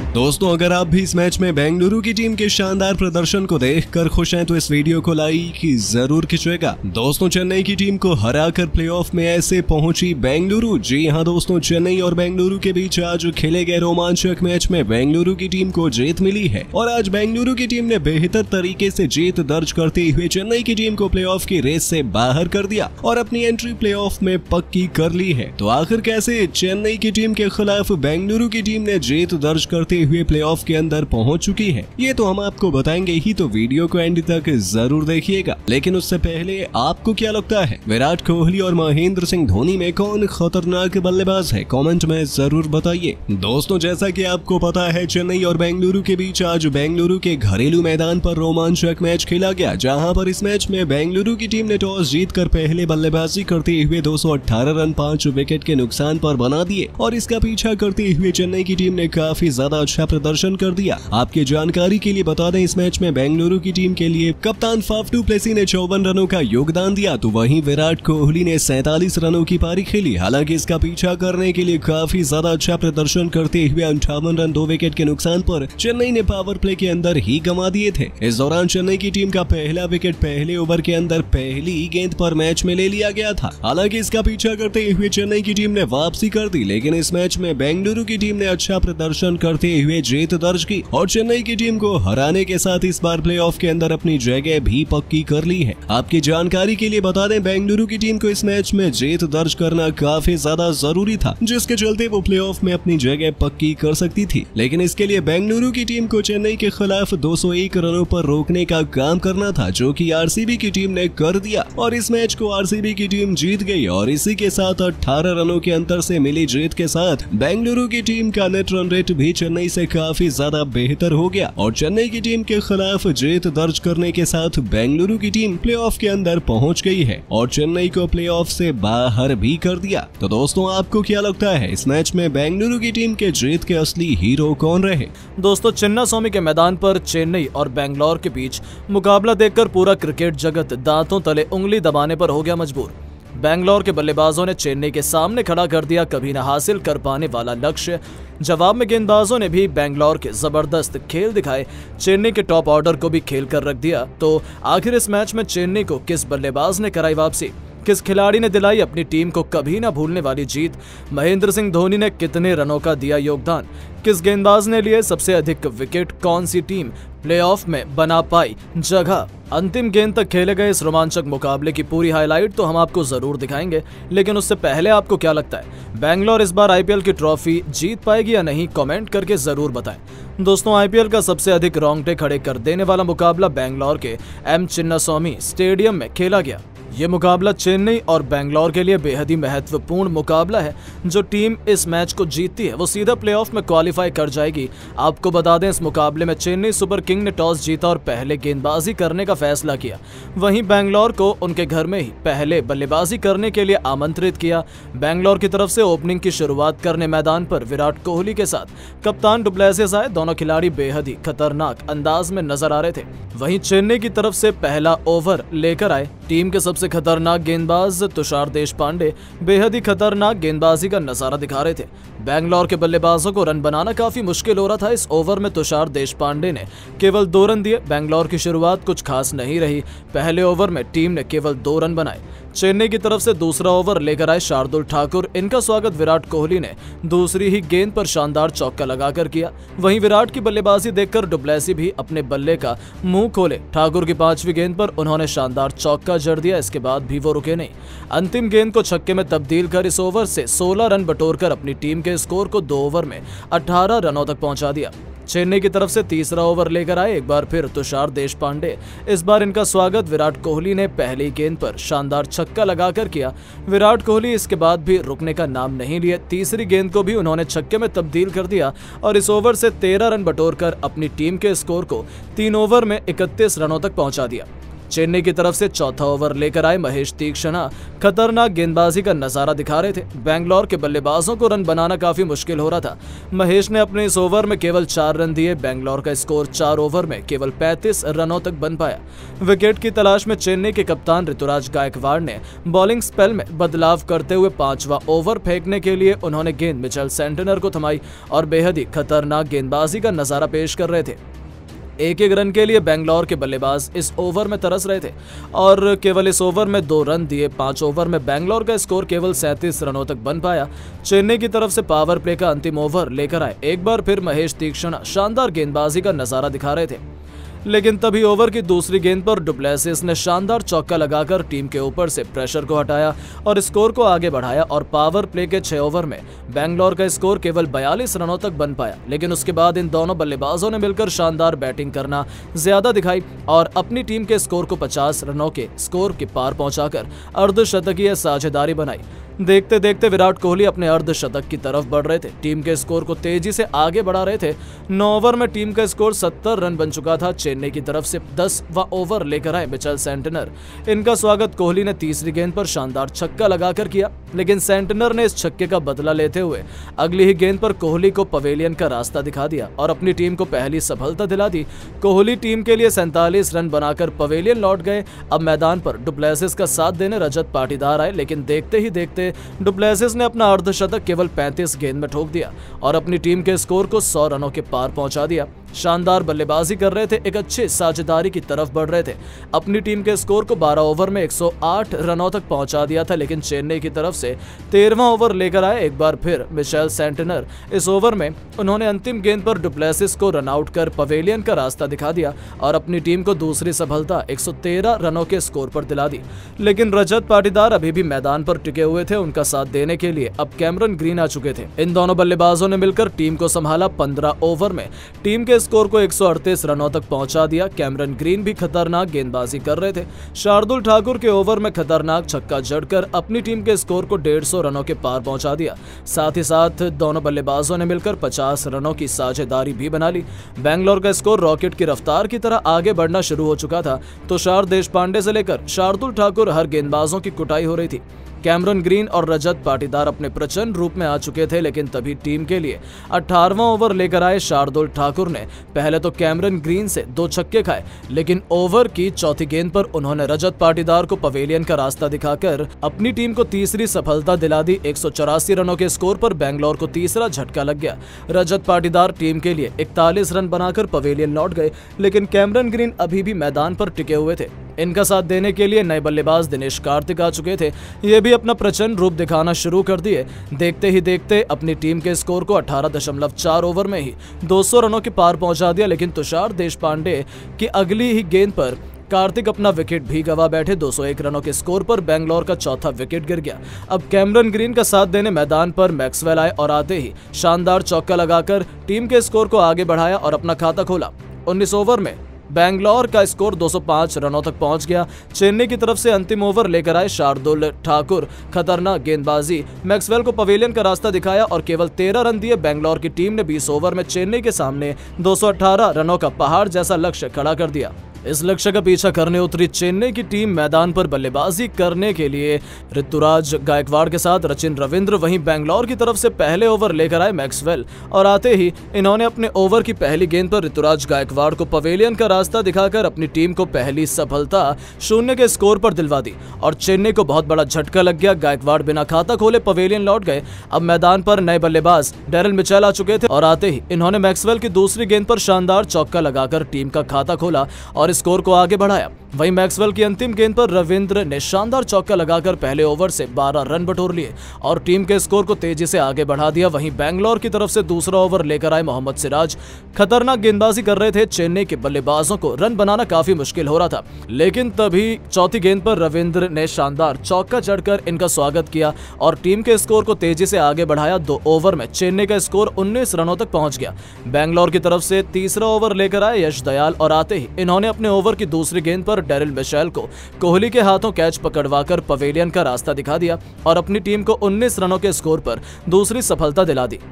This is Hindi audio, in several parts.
दोस्तों, अगर आप भी इस मैच में बेंगलुरु की टीम के शानदार प्रदर्शन को देखकर खुश हैं तो इस वीडियो को लाइक जरूर कीजिएगा। दोस्तों, चेन्नई की टीम को हराकर प्लेऑफ में ऐसे पहुंची बेंगलुरु। जी हां दोस्तों, चेन्नई और बेंगलुरु के बीच आज खेले गए रोमांचक मैच में बेंगलुरु की टीम को जीत मिली है और आज बेंगलुरु की टीम ने बेहतर तरीके से जीत दर्ज करते हुए चेन्नई की टीम को प्लेऑफ की रेस से बाहर कर दिया और अपनी एंट्री प्लेऑफ में पक्की कर ली है। तो आखिर कैसे चेन्नई की टीम के खिलाफ बेंगलुरु की टीम ने जीत दर्ज करते हुए प्लेऑफ के अंदर पहुंच चुकी है, ये तो हम आपको बताएंगे ही, तो वीडियो को एंड तक जरूर देखिएगा। लेकिन उससे पहले आपको क्या लगता है, विराट कोहली और महेंद्र सिंह धोनी में कौन खतरनाक बल्लेबाज है? कमेंट में जरूर बताइए। दोस्तों, जैसा कि आपको पता है, चेन्नई और बेंगलुरु के बीच आज बेंगलुरु के घरेलू मैदान पर रोमांचक मैच खेला गया, जहां पर इस मैच में बेंगलुरु की टीम ने टॉस जीतकर पहले बल्लेबाजी करते हुए 218 रन 5 विकेट के नुकसान पर बना दिए और इसका पीछा करते हुए चेन्नई की टीम ने काफी ज्यादा अच्छा प्रदर्शन कर दिया। आपकी जानकारी के लिए बता दें, इस मैच में बेंगलुरु की टीम के लिए कप्तान फाफ डू प्लेसी ने 54 रनों का योगदान दिया, तो वहीं विराट कोहली ने 47 रनों की पारी खेली। हालांकि इसका पीछा करने के लिए काफी ज्यादा अच्छा प्रदर्शन करते हुए 58 रन 2 विकेट के नुकसान पर चेन्नई ने पावर प्ले के अंदर ही गंवा दिए थे। इस दौरान चेन्नई की टीम का पहला विकेट पहले ओवर के अंदर पहली गेंद पर मैच में ले लिया गया था। हालांकि इसका पीछा करते हुए चेन्नई की टीम ने वापसी कर दी, लेकिन इस मैच में बेंगलुरु की टीम ने अच्छा प्रदर्शन करते हुए जीत दर्ज की और चेन्नई की टीम को हराने के साथ इस बार प्लेऑफ के अंदर अपनी जगह भी पक्की कर ली है। आपकी जानकारी के लिए बता दें, बेंगलुरु की टीम को इस मैच में जीत दर्ज करना काफी ज्यादा जरूरी था, जिसके चलते वो प्लेऑफ में अपनी जगह पक्की कर सकती थी। लेकिन इसके लिए बेंगलुरु की टीम को चेन्नई के खिलाफ 201 रनों पर रोकने का काम करना था, जो कि आरसीबी की टीम ने कर दिया और इस मैच को आरसीबी की टीम जीत गई और इसी के साथ 18 रनों के अंतर से मिली जीत के साथ बेंगलुरु की टीम का नेट रन रेट भी चेन्नई से काफी ज्यादा बेहतर हो गया और चेन्नई की टीम के खिलाफ जीत दर्ज करने के साथ बेंगलुरु की टीम प्लेऑफ के अंदर पहुंच गई है और चेन्नई को प्लेऑफ से बाहर भी कर दिया। तो दोस्तों, आपको क्या लगता है, इस मैच में बेंगलुरु की टीम के जीत के असली हीरो कौन रहे? दोस्तों, चिन्नास्वामी के मैदान पर चेन्नई और बेंगलोर के बीच मुकाबला देखकर पूरा क्रिकेट जगत दांतों तले उंगली दबाने पर हो गया मजबूर। बेंगलोर के बल्लेबाजों ने चेन्नई के सामने खड़ा कर दिया कभी न हासिल कर पाने वाला लक्ष्य। जवाब में गेंदबाजों ने भी बेंगलोर के जबरदस्त खेल दिखाए, चेन्नई के टॉप ऑर्डर को भी खेल कर रख दिया। तो आखिर इस मैच में चेन्नई को किस बल्लेबाज ने कराई वापसी, किस खिलाड़ी ने दिलाई अपनी टीम को कभी ना भूलने वाली जीत, महेंद्र सिंह धोनी ने कितने रनों का दिया योगदान, किस गेंदबाज ने लिए सबसे अधिक विकेट, कौन सी टीम प्लेऑफ में बना पाई जगह, अंतिम गेंद तक खेले गए इस रोमांचक मुकाबले की पूरी हाईलाइट तो हम आपको जरूर दिखाएंगे। लेकिन उससे पहले आपको क्या लगता है, बेंगलोर इस बार आईपीएल की ट्रॉफी जीत पाएगी या नहीं? कमेंट करके जरूर बताएं। दोस्तों, आईपीएल का सबसे अधिक रोंगटे खड़े कर देने वाला मुकाबला बेंगलोर के एम चिन्नास्वामी स्टेडियम में खेला गया। ये मुकाबला चेन्नई और बेंगलोर के लिए बेहद ही महत्वपूर्ण मुकाबला है। जो टीम इस मैच को जीतती है वो सीधा प्लेऑफ में क्वालिफाई कर जाएगी। आपको बता दें, इस मुकाबले में चेन्नई सुपर किंग ने टॉस जीता और पहले गेंदबाजी करने का फैसला किया। वहीं बेंगलोर को उनके घर में ही पहले बल्लेबाजी करने के लिए आमंत्रित किया। बेंगलोर की तरफ से ओपनिंग की शुरुआत करने मैदान पर विराट कोहली के साथ कप्तान डू प्लेसी आए। दोनों खिलाड़ी बेहद ही खतरनाक अंदाज में नजर आ रहे थे। वहीं चेन्नई की तरफ से पहला ओवर लेकर आए टीम के सबसे खतरनाक गेंदबाज तुषार देशपांडे बेहद ही खतरनाक गेंदबाजी का नजारा दिखा रहे थे। बेंगलोर के बल्लेबाजों को रन बनाना काफी मुश्किल हो रहा था। इस ओवर में तुषार देशपांडे ने केवल 2 रन दिए। बेंगलोर की शुरुआत कुछ खास नहीं रही। पहले ओवर में टीम ने केवल 2 रन बनाए। चेन्नई की तरफ से दूसरा ओवर लेकर आए शार्दुल ठाकुर। इनका स्वागत विराट कोहली ने दूसरी ही गेंद पर शानदार चौका लगाकर किया। वहीं विराट की बल्लेबाजी देखकर डू प्लेसी भी अपने बल्ले का मुंह खोले। ठाकुर की 5वीं गेंद पर उन्होंने शानदार चौका जड़ दिया। इसके बाद भी वो रुके नहीं, अंतिम गेंद को छक्के में तब्दील कर इस ओवर से 16 रन बटोरकर अपनी टीम के स्कोर को 2 ओवर में 18 रनों तक पहुंचा दिया। चेन्नई की तरफ से तीसरा ओवर लेकर आए एक बार फिर तुषार देशपांडे। इस बार इनका स्वागत विराट कोहली ने पहली गेंद पर शानदार छक्का लगाकर किया। विराट कोहली इसके बाद भी रुकने का नाम नहीं लिए। तीसरी गेंद को भी उन्होंने छक्के में तब्दील कर दिया और इस ओवर से 13 रन बटोरकर अपनी टीम के स्कोर को 3 ओवर में 31 रनों तक पहुंचा दिया। चेन्नई की तरफ से चौथा ओवर लेकर आए महेश तीक्ष्णा खतरनाक गेंदबाजी का नजारा दिखा रहे थे। बेंगलोर के बल्लेबाजों को रन बनाना काफी मुश्किल हो रहा था। महेश ने अपने इस ओवर में केवल 4 रन दिए। बेंगलोर का स्कोर 4 ओवर में केवल 35 रनों तक बन पाया। विकेट की तलाश में चेन्नई के कप्तान ऋतुराज गायकवाड़ ने बॉलिंग स्पेल में बदलाव करते हुए 5वां ओवर फेंकने के लिए उन्होंने गेंद मिचेल सेंटनर को थमाई और बेहद ही खतरनाक गेंदबाजी का नजारा पेश कर रहे थे। एक रन के लिए बेंगलोर के बल्लेबाज इस ओवर में तरस रहे थे और केवल इस ओवर में 2 रन दिए। 5 ओवर में बेंगलोर का स्कोर केवल 37 रनों तक बन पाया। चेन्नई की तरफ से पावर प्ले का अंतिम ओवर लेकर आए एक बार फिर महेश तीक्ष्णा शानदार गेंदबाजी का नजारा दिखा रहे थे, लेकिन तभी ओवर की दूसरी गेंद पर डुप्लेसिस ने शानदार चौका लगाकर टीम के ऊपर से प्रेशर को हटाया और स्कोर को आगे बढ़ाया और पावर प्ले के 6 ओवर में बेंगलोर का स्कोर केवल 42 रनों तक बन पाया। लेकिन उसके बाद इन दोनों बल्लेबाजों ने मिलकर शानदार बैटिंग करना ज्यादा दिखाई और अपनी टीम के स्कोर को 50 रनों के स्कोर के पार पहुंचाकर अर्धशतकीय साझेदारी बनाई। देखते देखते विराट कोहली अपने अर्धशतक की तरफ बढ़ रहे थे, टीम के स्कोर को तेजी से आगे बढ़ा रहे थे। 9 ओवर में टीम का स्कोर 70 रन बन चुका था। चेन्नई की तरफ से 10वां ओवर लेकर आए मिचेल सेंटनर। इनका स्वागत कोहली ने तीसरी गेंद पर शानदार छक्का लगाकर किया, लेकिन सेंटनर ने इस छक्के का बदला लेते हुए अगली ही गेंद पर कोहली को पवेलियन का रास्ता दिखा दिया और अपनी टीम को पहली सफलता दिला दी। कोहली टीम के लिए 47 रन बनाकर पवेलियन लौट गए। अब मैदान पर डुप्लेसिस का साथ देने रजत पाटीदार आए, लेकिन देखते ही देखते डुप्लेसिस ने अपना अर्धशतक केवल 35 गेंद में ठोक दिया और अपनी टीम के स्कोर को 100 रनों के पार पहुंचा दिया। शानदार बल्लेबाजी कर रहे थे, एक अच्छी साझेदारी की तरफ बढ़ रहे थे। अपनी टीम के स्कोर को 12 ओवर में 108 रनों तक पहुंचा दिया था, लेकिन चेन्नई की तरफ से 13वां ओवर लेकर आए एक बार फिर मिचेल सेंटनर। इस ओवर में उन्होंने अंतिम गेंद पर डुप्लेसिस को रन आउट कर पवेलियन का रास्ता दिखा दिया और अपनी टीम को दूसरी सफलता 113 रनों के स्कोर पर दिला दी। लेकिन रजत पाटीदार अभी भी मैदान पर टिके हुए थे। उनका साथ देने के लिए अब कैमरन ग्रीन आ चुके थे। इन दोनों बल्लेबाजों ने मिलकर टीम को संभाला। 15 ओवर में टीम के स्कोर को 138 रनों तक पहुंचा दिया। कैमरन ग्रीन भी खतरनाक गेंदबाजी कर रहे थे। शार्दुल ठाकुर के ओवर में खतरनाक छक्का जड़कर अपनी टीम के स्कोर को 150 रनों के पार पहुंचा दिया। साथ ही साथ दोनों बल्लेबाजों ने मिलकर 50 रनों की साझेदारी भी बना ली। बेंगलोर का स्कोर रॉकेट की रफ्तार की तरह आगे बढ़ना शुरू हो चुका था। तुषार देशपांडे से लेकर शार्दुल ठाकुर हर गेंदबाजों की कुटाई हो रही थी। कैमरन ग्रीन और रजत पाटीदार अपने प्रचंड रूप में आ चुके थे, लेकिन तभी टीम के लिए 18वां ओवर लेकर आए शार्दुल ठाकुर ने पहले तो कैमरन ग्रीन से 2 छक्के खाए, लेकिन ओवर की चौथी गेंद पर उन्होंने रजत पाटीदार को पवेलियन का रास्ता दिखाकर अपनी टीम को तीसरी सफलता दिला दी। 184 रनों के स्कोर पर बेंगलोर को तीसरा झटका लग गया। रजत पाटीदार टीम के लिए 41 रन बनाकर पवेलियन लौट गए, लेकिन कैमरन ग्रीन अभी भी मैदान पर टिके हुए थे। इनका साथ देने के लिए नए बल्लेबाज दिनेश कार्तिक आ चुके थे। ये भी अपना प्रचंड रूप दिखाना शुरू कर दिए। देखते ही देखते अपनी टीम के स्कोर को 18.4 ओवर में ही 200 रनों के पार पहुंचा दिया, लेकिन तुषार देशपांडे की अगली ही गेंद पर कार्तिक अपना विकेट भी गवा बैठे। 201 रनों के स्कोर पर बेंगलोर का चौथा विकेट गिर गया। अब कैमरन ग्रीन का साथ देने मैदान पर मैक्सवेल आए और आते ही शानदार चौका लगाकर टीम के स्कोर को आगे बढ़ाया और अपना खाता खोला। 19 ओवर में बेंगलोर का स्कोर 205 रनों तक पहुंच गया। चेन्नई की तरफ से अंतिम ओवर लेकर आए शार्दुल ठाकुर। खतरनाक गेंदबाजी, मैक्सवेल को पवेलियन का रास्ता दिखाया और केवल 13 रन दिए। बेंगलोर की टीम ने 20 ओवर में चेन्नई के सामने 218 रनों का पहाड़ जैसा लक्ष्य खड़ा कर दिया। इस लक्ष्य का पीछा करने उतरी चेन्नई की टीम मैदान पर बल्लेबाजी करने के लिए ऋतुराज गायकवाड़ के साथ सचिन रविंद्र। वहीं बेंगलोर की तरफ से पहले ओवर लेकर आए मैक्सवेल और आते ही इन्होंने अपने ओवर की पहली गेंद पर ऋतुराज गायकवाड़ को पवेलियन का रास्ता दिखाकर अपनी टीम को पहली सफलता 0 के स्कोर पर दिलवा दी और चेन्नई को बहुत बड़ा झटका लग गया। गायकवाड़ बिना खाता खोले पवेलियन लौट गए। अब मैदान पर नए बल्लेबाज डेरिल मिचेल आ चुके थे और आते ही इन्होंने मैक्सवेल की दूसरी गेंद पर शानदार चौका लगाकर टीम का खाता खोला और स्कोर को आगे बढ़ाया। वहीं मैक्सवेल की अंतिम गेंद पर रविंद्र ने शानदार चौका लगाकर पहले ओवर से 12 रन बटोर लिए और टीम के स्कोर को तेजी से आगे बढ़ा दिया। वहीं बेंगलोर की तरफ से दूसरा ओवर लेकर आए मोहम्मद सिराज। खतरनाक गेंदबाजी कर रहे थे। चेन्नई के बल्लेबाजों को रन बनाना काफी मुश्किल हो रहा था, लेकिन तभी चौथी गेंद पर रविंद्र ने शानदार चौका जड़कर इनका स्वागत किया और टीम के स्कोर को तेजी से आगे बढ़ाया। 2 ओवर में चेन्नई का स्कोर 19 रनों तक पहुंच गया। बेंगलोर की तरफ से तीसरा ओवर लेकर आए यश दयाल और आते ही इन्होंने अपने ओवर की दूसरी गेंद पर डेरिल मिचेल को कोहली के हाथों कैच पकड़वाकर पवेलियन का रास्ता दिखा दिया और अपनी टीम को 19 रनों के स्कोर पर दूसरी सफलता दिला दी।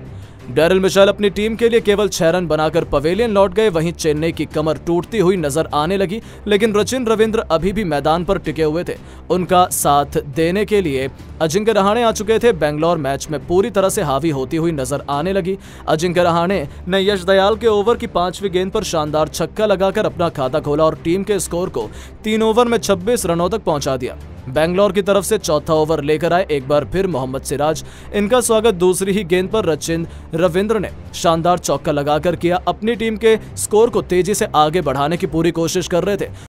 डैरिल मिशेल अपनी टीम के लिए केवल 6 रन बनाकर पवेलियन लौट गए। वहीं चेन्नई की कमर टूटती हुई नजर आने लगी, लेकिन सचिन रविंद्र अभी भी मैदान पर टिके हुए थे। उनका साथ देने के लिए अजिंक्य रहाणे आ चुके थे। बेंगलोर मैच में पूरी तरह से हावी होती हुई नजर आने लगी। अजिंक्य रहाणे ने यश दयाल के ओवर की 5वीं गेंद पर शानदार छक्का लगाकर अपना खाता खोला और टीम के स्कोर को 3 ओवर में 26 रनों तक पहुंचा दिया। बेंगलोर की तरफ से चौथा ओवर लेकर आए एक बार फिर मोहम्मद सिराज। इनका स्वागत दूसरी ही गेंद पर सचिन रविंद्र ने शानदार चौका लगाकर किया। अपनी टीम के स्कोर को तेजी से आगे बढ़ाने की पूरी कोशिश कर रहे थे।